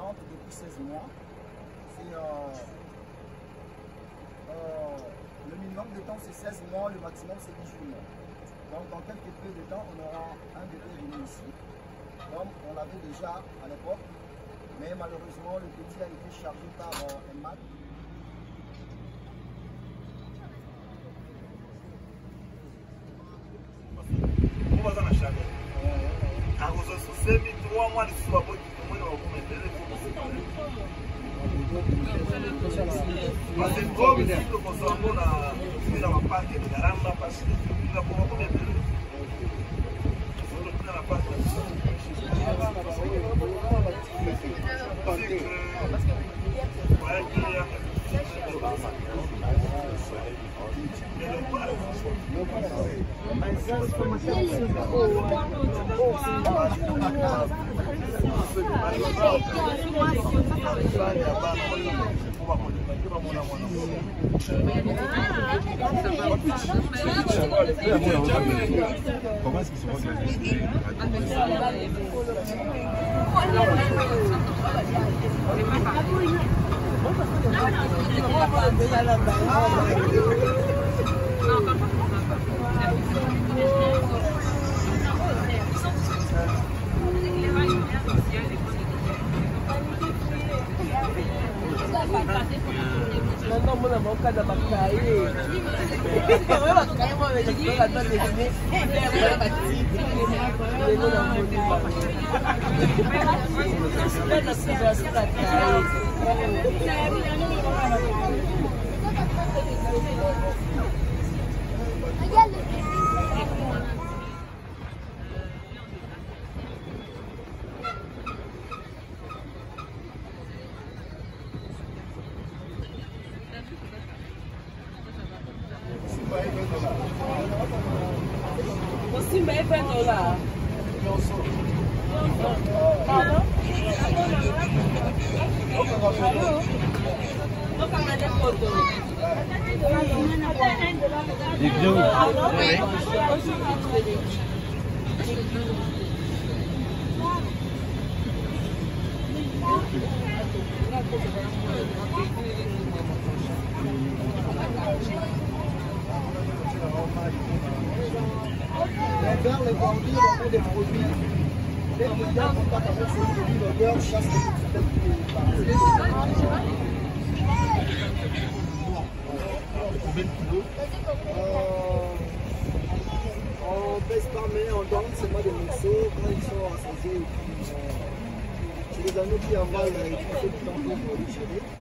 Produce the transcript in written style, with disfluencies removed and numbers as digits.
rentre depuis 16 mois. Le minimum de temps c'est 16 mois, le maximum c'est 18 mois. Donc dans quelques peu de temps, on aura un bébé venu ici. Comme on l'avait déjà à l'époque, mais malheureusement le petit a été chargé par un mat. Comment est-ce qu'ils se organisent? Vers les bordures, on met des produits. Les produits en contact avec ces produits, l'odeur chasse les on pèse pas, mais on donne seulement des morceaux quand ils sont associés. C'est les anneaux qui avalent, qui sont tout en train de digérer.